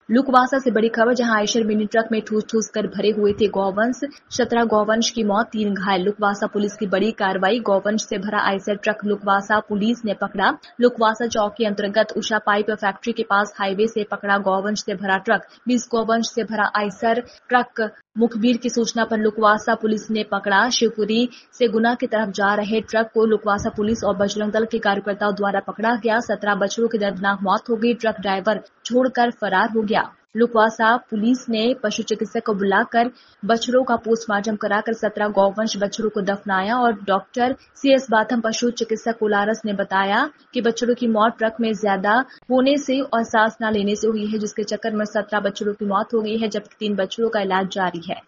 लुकवासा से बड़ी खबर, जहां आयशर मिनी ट्रक में ठूस कर भरे हुए थे गौवंश। 17 गौवंश की मौत, 3 घायल। लुकवासा पुलिस की बड़ी कार्रवाई, गौवंश से भरा आयशर ट्रक लुकवासा पुलिस ने पकड़ा। लुकवासा चौकी अंतर्गत उषा पाइप फैक्ट्री के पास हाईवे से पकड़ा गौवंश से भरा ट्रक। 20 गौवंश से भरा आयशर ट्रक मुखबिर की सूचना पर लुकवासा पुलिस ने पकड़ा। शिवपुरी से गुना की तरफ जा रहे ट्रक को लुकवासा पुलिस और बजरंग दल के कार्यकर्ताओं द्वारा पकड़ा गया। 17 बछड़ों की दर्दनाक मौत हो गई। ट्रक ड्राइवर छोड़कर फरार हो गया। लुकवासा पुलिस ने पशु चिकित्सक को बुलाकर बछड़ों का पोस्टमार्टम कराकर 17 गौवंश बछड़ों को दफनाया। और डॉक्टर CS बाथम, पशु चिकित्सक कोलारस, ने बताया कि बछड़ों की मौत ट्रक में ज्यादा होने से और सांस न लेने से हुई है, जिसके चक्कर में 17 बछड़ों की मौत हो गई है, जबकि 3 बछड़ों का इलाज जारी है।